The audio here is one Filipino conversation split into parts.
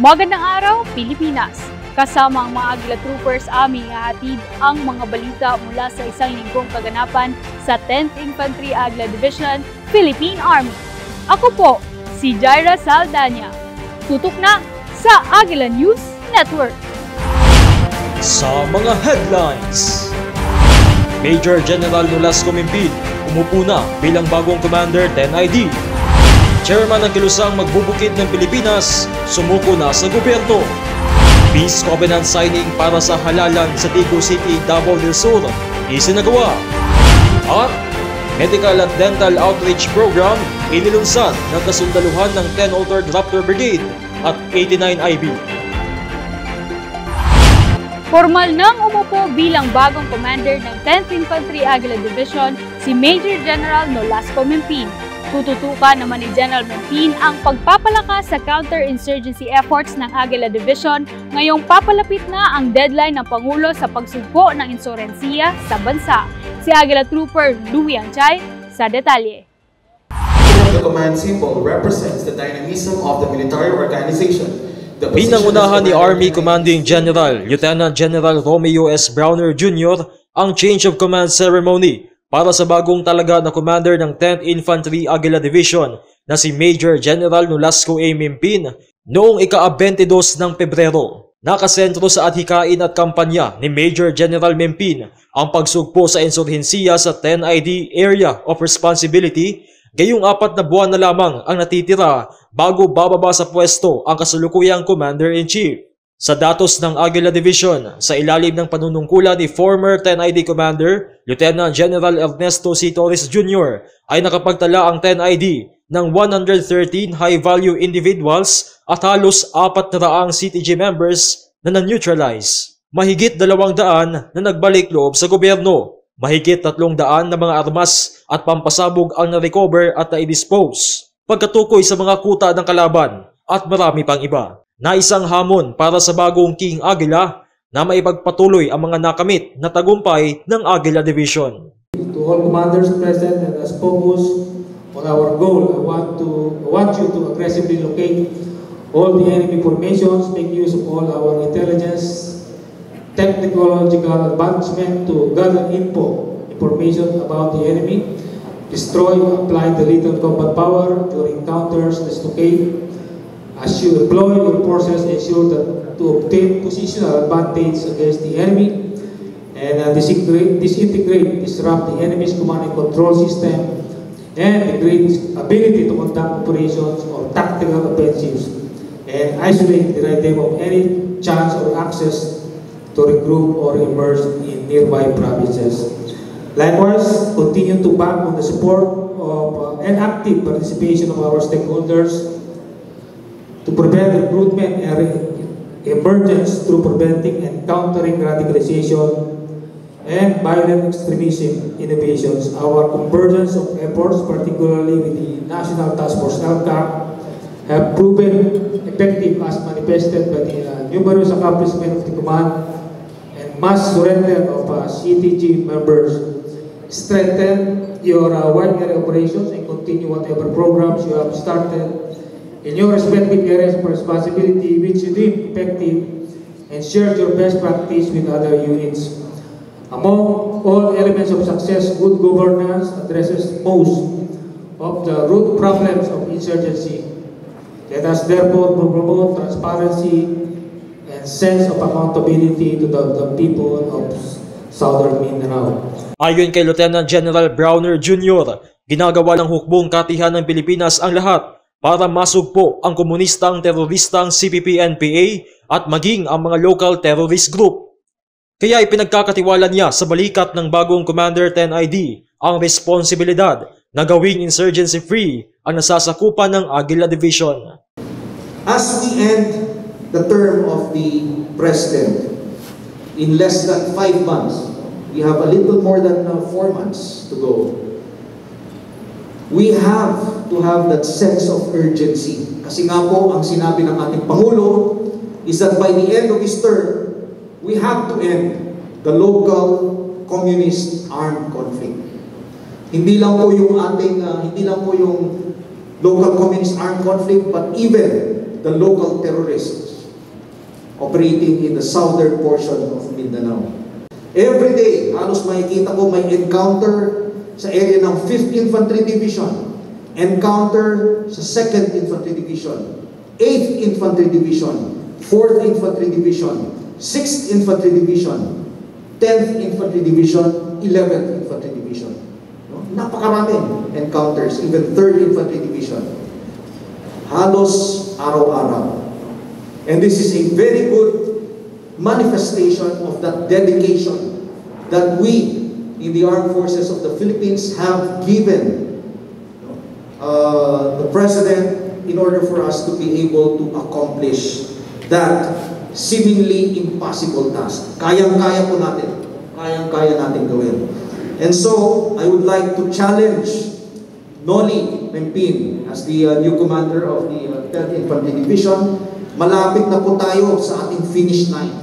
Magandang araw, Pilipinas! Kasama ang mga Aguila Troopers, aming ihahatid ang mga balita mula sa isang linggong kaganapan sa 10th Infantry Aguila Division, Philippine Army. Ako po, si Jaira Saldana. Tutok na sa Aguila News Network. Sa mga headlines, Major General Nolasco Mimpin umupo na bilang bagong Commander 10ID. Chairman ng kilusang magbubukid ng Pilipinas sumuko na sa gobyerno. Peace Covenant signing para sa halalan sa Tigo City, Davao del Sur isinagawa. At Medical at Dental Outreach Program inilunsad ng kasundaluhan ng 10th Raptor Brigade at 89 IB. Formal nang umupo bilang bagong commander ng 10th Infantry Aguila Division si Major General Nolasco Mimpin. Tututukan naman ni General Mimpin ang pagpapalakas sa counter-insurgency efforts ng Aguila Division ngayong papalapit na ang deadline ng Pangulo sa pagsugpo ng insurensiya sa bansa. Si Aguila Trooper Louie Anchay sa detalye. The command symbol represents the dynamism of the military organization. Pinangunahan ni Army Commanding General Lieutenant General Romeo S. Browner Jr. ang change of command ceremony para sa bagong talaga na commander ng 10th Infantry Aguila Division na si Major General Nolasco A. Mimpin noong ika-22 ng Pebrero. Nakasentro sa adhikain at kampanya ni Major General Mimpin ang pagsugpo sa insurhensiya sa 10ID Area of Responsibility, gayong 4 na buwan na lamang ang natitira bago bababa sa pwesto ang kasalukuyang Commander-in-Chief. Sa datos ng Aguila Division, sa ilalim ng panunungkulan ni former 10ID Commander Lieutenant General Ernesto C. Torres Jr. ay nakapagtala ang 10ID ng 113 high-value individuals at halos 400 CTG members na na-neutralize. Mahigit 200 na nagbalik loob sa gobyerno. Mahigit 300 na mga armas at pampasabog ang na-recover at na-dispose. Pagkatukoy sa mga kuta ng kalaban at marami pang iba. Na isang hamon para sa bagong King Aguila na maipagpatuloy ang mga nakamit na tagumpay ng Aguila Division. To all commanders present, let us focus on our goal. I want you to aggressively locate all the enemy formations, make use of all our intelligence, technological advancement to gather information about the enemy, destroy, apply the lethal combat power during encounters, dislocate. As you deploy your forces, ensure that to obtain positional advantage against the enemy and disintegrate, disrupt the enemy's command and control system and the great ability to conduct operations or tactical offensives and isolate, deny them of any chance or access to regroup or emerge in nearby provinces. Likewise, continue to bank on the support of and active participation of our stakeholders to prevent recruitment and emergence through preventing and countering radicalization and violent extremism innovations. Our convergence of efforts, particularly with the National Task Force LCAC, have proven effective as manifested by the numerous accomplishments of the command and mass surrender of CTG members. Strengthen your wide area operations and continue whatever programs you have started in your respective areas of responsibility which you deem effective, and share your best practice with other units. Among all elements of success, good governance addresses most of the root problems of insurgency. Let us therefore promote transparency and sense of accountability to the people of Southern Mindanao. Ayon kay Lieutenant General Browner Jr., ginagawa ng hukbong katihan ng Pilipinas ang lahat para masugpo ang komunistang teroristang CPP-NPA at maging ang mga local terrorist group. Kaya ipinagkakatiwala niya sa balikat ng bagong Commander 10ID ang responsibilidad na gawing insurgency-free ang nasasakupan ng Aguila Division. As we end the term of the President in less than 5 months, we have a little more than 4 months to go. We have to have that sense of urgency. Kasi nga po, ang sinabi ng ating Pangulo is that by the end of his term, we have to end the local communist armed conflict. Hindi lang po yung local communist armed conflict, but even the local terrorists operating in the southern portion of Mindanao. Every day, halos makikita ko may encounter sa area ng 5th Infantry Division, encounter sa 2nd Infantry Division, 8th Infantry Division, 4th Infantry Division, 6th Infantry Division, 10th Infantry Division, 11th Infantry Division. No? Napakaraming encounters, even 3rd Infantry Division. Halos araw-araw. And this is a very good manifestation of that dedication that we in the Armed Forces of the Philippines have given the President in order for us to be able to accomplish that seemingly impossible task. Kayang-kaya po natin. Kayang-kaya natin gawin. And so, I would like to challenge Noli Mempin as the new commander of the 10th Infantry Division. Malapit na po tayo sa ating finish line.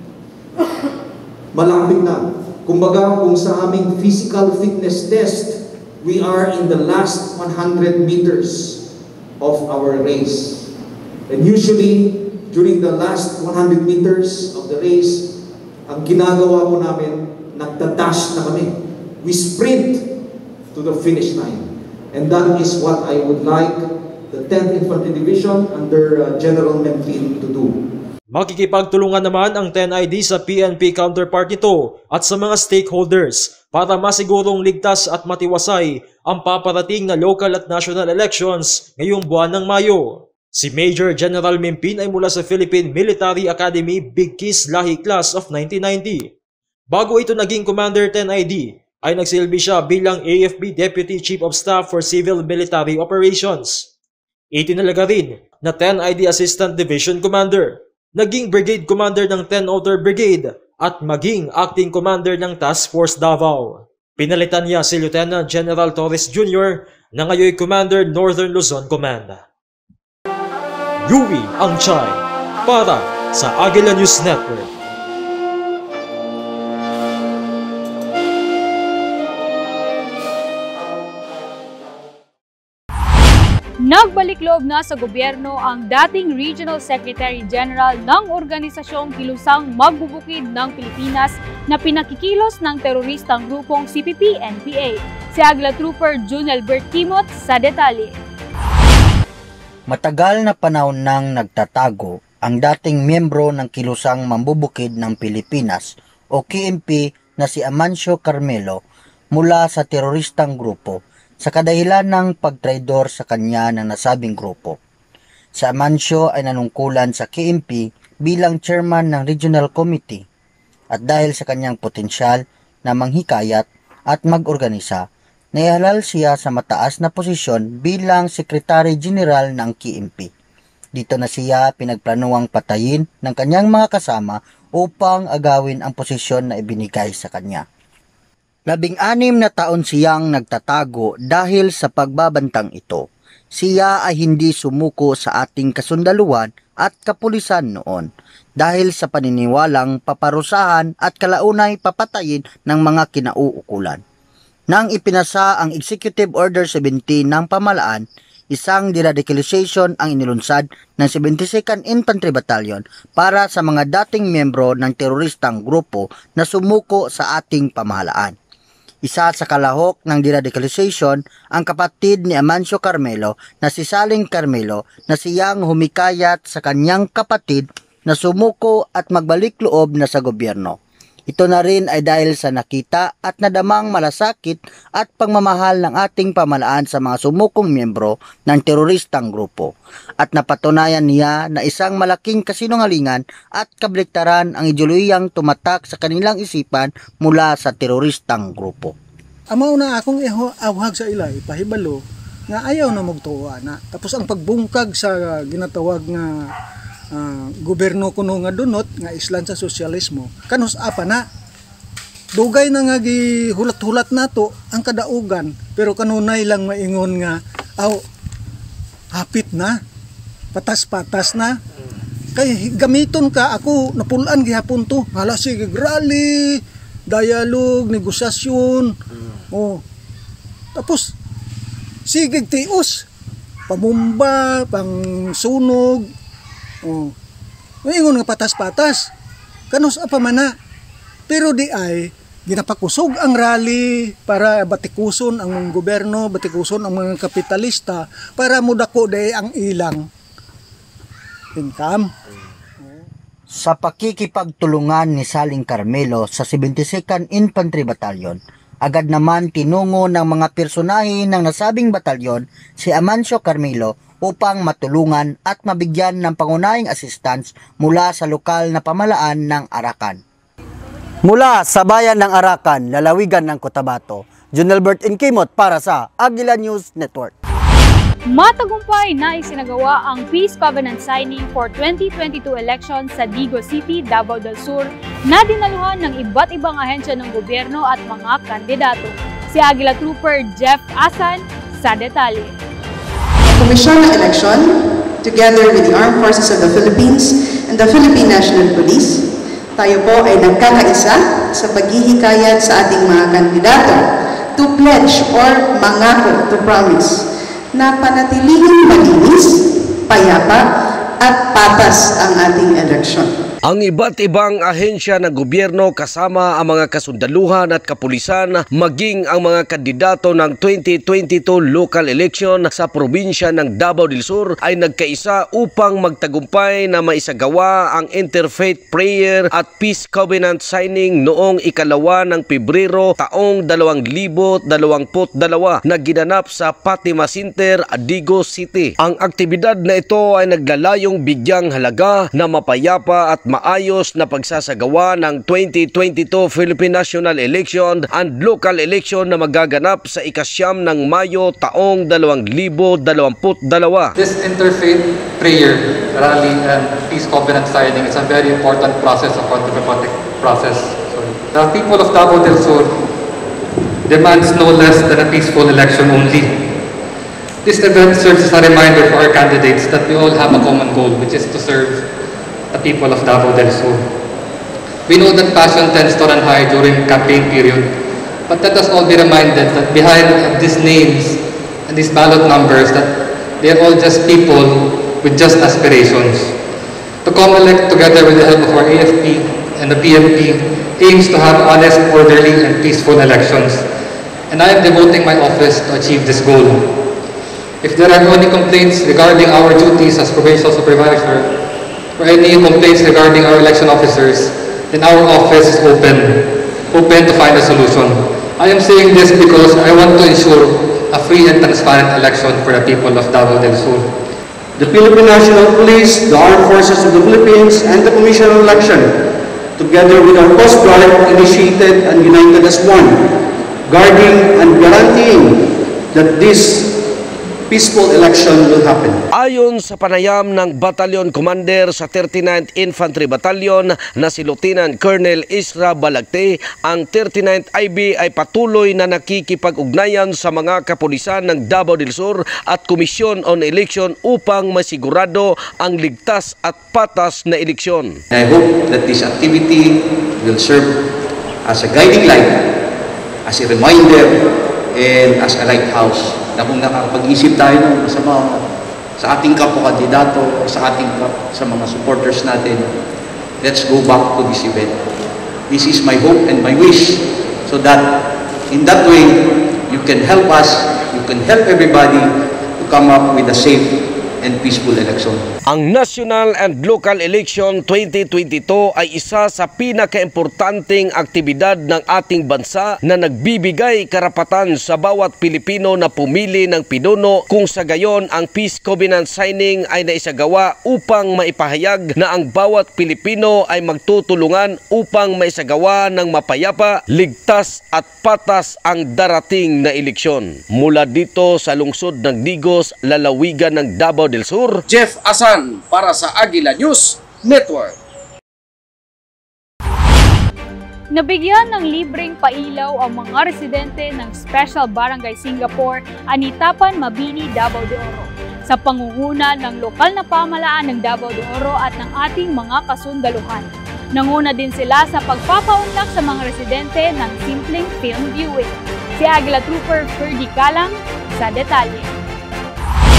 Malapit na. Kumbaga, kung sa aming physical fitness test, we are in the last 100 meters of our race. And usually, during the last 100 meters of the race, ang ginagawa po namin, nagdadash na kami. We sprint to the finish line. And that is what I would like the 10th Infantry Division under General Mempin to do. Makikipagtulungan naman ang 10ID sa PNP counterpart nito at sa mga stakeholders para masigurong ligtas at matiwasay ang paparating na local at national elections ngayong buwan ng Mayo. Si Major General Mempin ay mula sa Philippine Military Academy Big Kiss Lahi Class of 1990. Bago ito naging Commander 10ID, ay nagsilbi siya bilang AFP Deputy Chief of Staff for Civil Military Operations. Itinalaga rin na 10ID Assistant Division Commander, naging Brigade Commander ng 10th Brigade at maging Acting Commander ng Task Force Davao. Pinalitan niya si Lieutenant General Torres Jr. na ngayon Commander Northern Luzon Command. Yuri Angchay para sa Agila News Network. Nagbalik loob na sa gobyerno ang dating Regional Secretary General ng Organisasyong Kilusang Magbubukid ng Pilipinas na pinakikilos ng teroristang grupong CPP-NPA. Si Agila Trooper Junel Bert Kimot sa detalye. Matagal na panahon nang nagtatago ang dating miyembro ng Kilusang Mambubukid ng Pilipinas o KMP na si Amancio Carmelo mula sa teroristang grupo sa kadahilan ng pagtraidor sa kanya ng nasabing grupo. Si Amancio ay nanungkulan sa KMP bilang chairman ng Regional Committee at dahil sa kanyang potensyal na manghikayat at mag-organisa, naihalal siya sa mataas na posisyon bilang Secretary General ng KMP. Dito na siya pinagplanuang patayin ng kanyang mga kasama upang agawin ang posisyon na ibinigay sa kanya. 16 na taon siyang nagtatago dahil sa pagbabantang ito. Siya ay hindi sumuko sa ating kasundaluhan at kapulisan noon dahil sa paniniwalang paparusahan at kalaunay papatayin ng mga kinauukulan. Nang ipinasa ang Executive Order 17 ng pamalaan, isang deradicalization ang inilunsad ng 72nd Infantry Battalion para sa mga dating miyembro ng teroristang grupo na sumuko sa ating pamahalaan. Isa sa kalahok ng deradicalization ang kapatid ni Amancio Carmelo na si Saling Carmelo na siyang humikayat sa kanyang kapatid na sumuko at magbalik loob na sa gobyerno. Ito na rin ay dahil sa nakita at nadamang malasakit at pagmamahal ng ating pamahalaan sa mga sumukong miyembro ng teroristang grupo at napatunayan niya na isang malaking kasinungalingan at kabaliktaran ang ideolohiyang tumatak sa kanilang isipan mula sa teroristang grupo. Amaw na akong awhag sa ila, ipahibalo nga ayaw na magtuwa na. Tapos ang pagbungkag sa ginatawag nga gobyerno kuno nga dunot nga islan sa sosyalismo kanus apa na dugay na nga gihulat-hulat nato ang kadaugan pero kanunay lang maingon nga hapit na patas-patas na kay gamiton ka ako napulan gihapon to hala sige rally dialogue negosasyon tapos sige tios pamumba pang sunog Ingon nga patas-patas. Kanus apa man na. Pero di ay ginapakusog ang rally para batikuson ang mga gobyerno, batikuson ang mga kapitalista para mudako day ang ilang income. Sa pakikipagtulungan ni Saling Carmelo sa 72nd Infantry Battalion, agad naman tinungo ng mga personahe ng nasabing batalyon si Amancio Carmelo upang matulungan at mabigyan ng pangunahing assistance mula sa lokal na pamalaan ng Arakan. Mula sa bayan ng Arakan, lalawigan ng Cotabato, Junelbert Incimot para sa Agila News Network. Matagumpay na isinagawa ang Peace Covenant signing for 2022 elections sa Digos City, Davao del Sur na dinaluhan ng iba't ibang ahensya ng gobyerno at mga kandidato. Si Agila Trooper Jeff Asan sa detalye. Komisyon ng eleksyon, together with the Armed Forces of the Philippines and the Philippine National Police, tayo po ay nagkakaisa sa paghihikayat sa ating mga kandidato to pledge or mangako to promise na panatilihing malinis, payapa at patas ang ating eleksyon. Ang iba't ibang ahensya ng gobyerno kasama ang mga kasundaluhan at kapulisan maging ang mga kandidato ng 2022 local election sa probinsya ng Davao del Sur ay nagkaisa upang magtagumpay na maisagawa ang interfaith prayer at peace covenant signing noong 2 ng Pebrero taong 2022 na ginanap sa Fatima Center, Digos City. Ang aktibidad na ito ay naglalayong bigyang halaga na mapayapa at maayos na pagsasagawa ng 2022 Philippine National Election and Local Election na magaganap sa 9 ng Mayo taong 2022. This interfaith prayer, rally, and peace covenant signing is a very important process, a democratic process. So, the people of Davao del Sur demands no less than a peaceful election only. This event serves as a reminder for our candidates that we all have a common goal, which is to serve the people of Davao del Sur. We know that passion tends to run high during campaign period, but let us all be reminded that behind these names and these ballot numbers, that they are all just people with just aspirations. The COMELEC, together with the help of our AFP and the PNP, aims to have honest, orderly, and peaceful elections, and I am devoting my office to achieve this goal. If there are any complaints regarding our duties as provincial supervisor, or any complaints regarding our election officers, then our office is open to find a solution. I am saying this because I want to ensure a free and transparent election for the people of Davao del Sur. The Philippine National Police, the Armed Forces of the Philippines, and the Commission on Election, together with our Coast Guard, initiated and united as one, guarding and guaranteeing that this peaceful election will happen. Ayon sa panayam ng Battalion Commander sa 39th Infantry Battalion na si Lieutenant Colonel Isra Balagte, ang 39th IB ay patuloy na nakikipag-ugnayan sa mga kapulisan ng Davao del Sur at Commission on Election upang masigurado ang ligtas at patas na eleksyon. I hope that this activity will serve as a guiding light, as a reminder, and as a lighthouse na kung nakapag-isip tayo sa ating kapwa-kandidato, sa mga supporters natin, let's go back to this event. This is my hope and my wish, so that in that way, you can help us, you can help everybody to come up with a safe and peaceful election. Ang National and Local Election 2022 ay isa sa pinakaimportanteng aktibidad ng ating bansa na nagbibigay karapatan sa bawat Pilipino na pumili ng pinuno, kung sa gayon ang Peace Covenant signing ay naisagawa upang maipahayag na ang bawat Pilipino ay magtutulungan upang maisagawa ng mapayapa, ligtas at patas ang darating na eleksyon. Mula dito sa lungsod ng Digos, lalawigan ng Davao del Sur, Jeff Asan para sa Agila News Network. Nabigyan ng libreng pailaw ang mga residente ng Special Barangay Singapore, Anitapan, Mabini, Davao de Oro sa pangunguna ng lokal na pamahalaan ng Davao de Oro at ng ating mga kasundaluhan. Nanguna din sila sa pagpapaunlak sa mga residente ng simpleng film viewing. Si Agila Trooper Ferdy Calang sa detalye.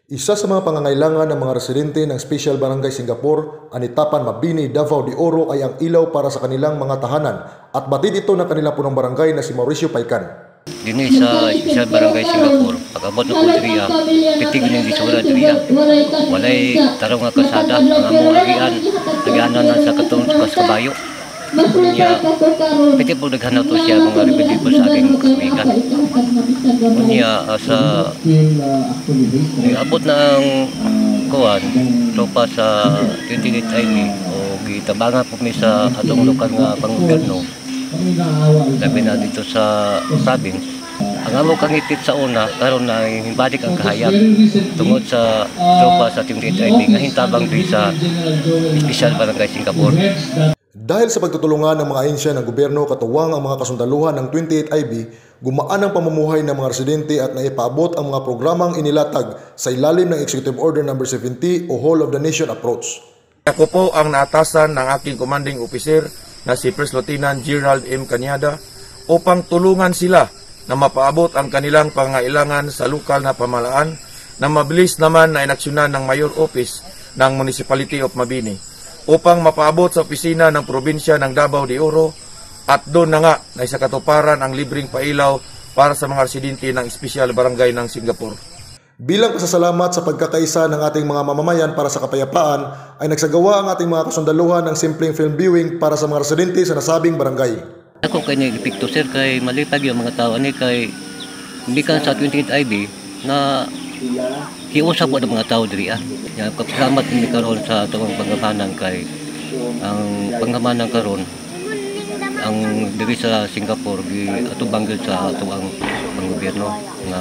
Isa sa mga pangangailangan ng mga residente ng Special Barangay Singapore, Anitapan, Mabini, Davao de Oro ay ang ilaw para sa kanilang mga tahanan at batid ito ng kanilang punong barangay na si Mauricio Paikan. Dini sa Special Barangay Singapore, pag-abot na po diriya, pitig ng disura diriya. Walay tarong nga kasada, ang among agianan na sa katong sa kabayo. Unya, piti po naghanap to siya mga ribidi po sa aking kamigan. Unya, sa abot na ang kuwan, tropa sa 28 IB o gitabanga po mi sa atong lokal nga panggobyerno. Labi na dito sa province. Ang amo kangitit sa una, karon na himbalik ang kahayag tungod sa tropa sa 28 IB nga hintabang diri sa Special Barangay Singapore. Dahil sa pagtutulungan ng mga ahensya ng gobyerno katuwang ang mga kasundaluhan ng 28 IB, gumaan ang pamumuhay ng mga residente at naipaabot ang mga programang inilatag sa ilalim ng Executive Order No. 70 o Whole of the Nation Approach. Ako po ang naatasan ng aking commanding officer na si First Lieutenant Gerald M. Cañada upang tulungan sila na mapaabot ang kanilang pangailangan sa lokal na pamahalaan na mabilis naman na inaksyonan ng Mayor Office ng Municipality of Mabini upang mapaabot sa opisina ng probinsya ng Davao de Oro at doon na nga na isa katuparan ang libreng pailaw para sa mga residente ng Special Barangay ng Singapore. Bilang pasasalamat sa pagkakaisa ng ating mga mamamayan para sa kapayapaan, ay nagsagawa ang ating mga kasundaluhan ng simpleng film viewing para sa mga residente sa nasabing barangay. Ako kay nagpikto sir kay malipag yung mga tao ni kay bikan sa 28 IB na hiusap po ng mga tao diri Yang kapsalamat ni karon sa atong panggamanan kay ang panggamanan karon ang diri sa Singapore gi atong banggil sa atong panggobyerno nga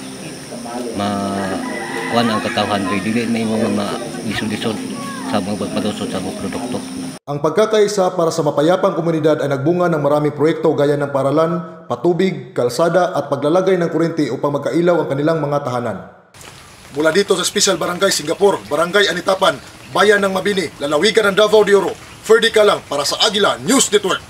kuan ang katawhan dili na imong ma-lisod-lisod sa mga pagpadusot sa mga produkto. Ang pagkakaisa para sa mapayapang komunidad ay nagbunga ng maraming proyekto gaya ng paralan, patubig, kalsada at paglalagay ng kuryente upang magkailaw ang kanilang mga tahanan. Mula dito sa Special Barangay Singapore, Barangay Anitapan, Bayan ng Mabini, lalawigan ng Davao de Oro, Ferdy Kalang para sa Agila News Network.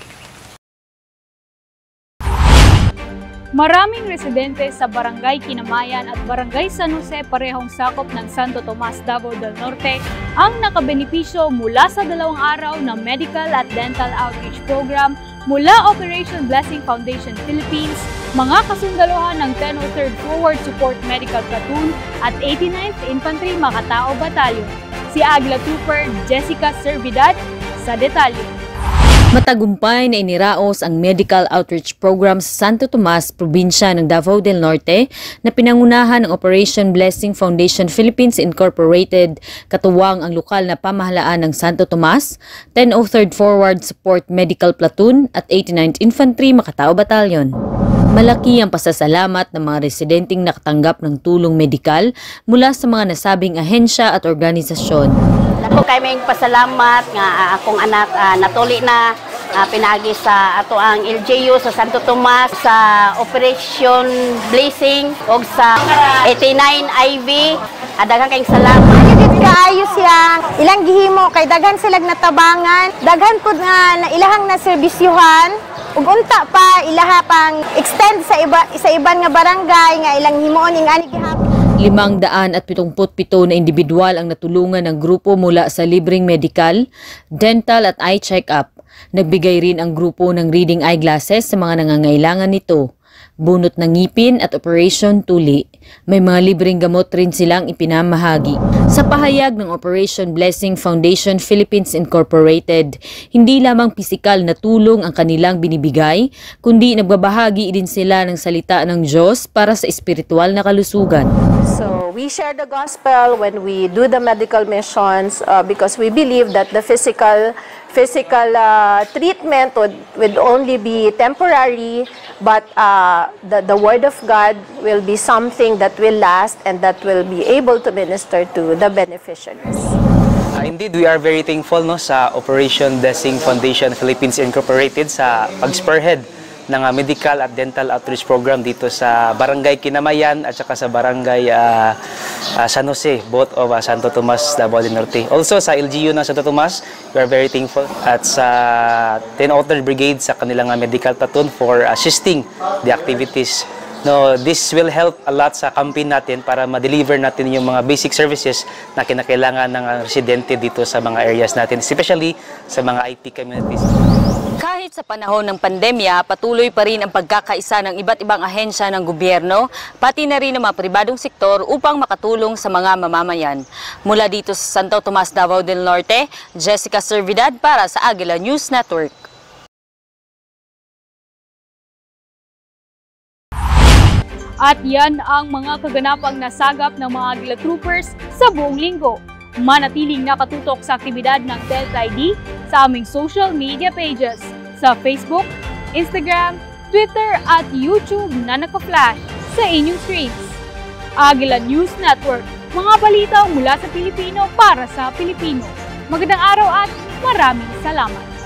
Maraming residente sa Barangay Kinamayan at Barangay San Jose parehong sakop ng Santo Tomas, Davao del Norte ang nakabenepisyo mula sa 2 araw na medical at dental outreach program mula Operation Blessing Foundation Philippines, mga kasundaluhan ng 1003rd Forward Support Medical Platoon at 89th Infantry Makatao Battalion. Si Agla Trooper Jessica Servidad sa detalye. Matagumpay na iniraos ang Medical Outreach Program sa Santo Tomas, probinsya ng Davao del Norte na pinangunahan ng Operation Blessing Foundation Philippines Incorporated, katuwang ang lokal na pamahalaan ng Santo Tomas, 1003rd Forward Support Medical Platoon at 89th Infantry Makatao Battalion. Malaki ang pasasalamat ng mga residenteng nakatanggap ng tulong medikal mula sa mga nasabing ahensya at organisasyon. Ako kay may pasalamat nga akong anak natuli na pinagi sa ato ang LGU sa Santo Tomas sa Operation Blessing o sa 89 IV. Daghang kayong salamat. Kaayo siya. Ilang gihimo kay daghan sila natabangan. Daghan pud nga na ilahang na serbisyuhan. Ug unta pa ilaha pang extend sa iban nga barangay nga ilang himuon ing ani gihapon. 577 na individual ang natulungan ng grupo mula sa libreng medical, dental at eye check-up. Nagbigay rin ang grupo ng reading eyeglasses sa mga nangangailangan nito. Bunot ng ngipin at Operation Tuli. May mga libreng gamot rin silang ipinamahagi. Sa pahayag ng Operation Blessing Foundation Philippines Incorporated, hindi lamang pisikal na tulong ang kanilang binibigay, kundi nagbabahagi din sila ng salita ng Diyos para sa espiritual na kalusugan. So we share the gospel when we do the medical missions because we believe that the physical treatment would only be temporary, but the Word of God will be something that will last and that will be able to minister to the beneficiaries. Indeed, we are very thankful sa Operation Blessing Foundation Philippines Incorporated sa pag-spearhead ng medical at dental outreach program dito sa Barangay Kinamayan at saka sa Barangay San Jose, both of Santo Tomas, Davao del Norte. Also sa LGU ng Santo Tomas, we are very thankful at sa 1003rd Brigade sa kanilang medical platoon for assisting the activities No, this will help a lot sa campaign natin para ma-deliver natin yung mga basic services na kinakailangan ng residente dito sa mga areas natin, especially sa mga IT communities. Kahit sa panahon ng pandemya, patuloy pa rin ang pagkakaisa ng iba't ibang ahensya ng gobyerno, pati na rin ng mga pribadong sektor upang makatulong sa mga mamamayan. Mula dito sa Santo Tomas, Davao del Norte, Jessica Servidad para sa Agila News Network. At yan ang mga kaganapang nasagap ng mga Agila Troopers sa buong linggo. Manatiling nakatutok sa aktibidad ng Delta ID sa aming social media pages sa Facebook, Instagram, Twitter at YouTube na naka-flash sa inyong screens. Agila News Network, mga balita mula sa Pilipino para sa Pilipino. Magandang araw at maraming salamat.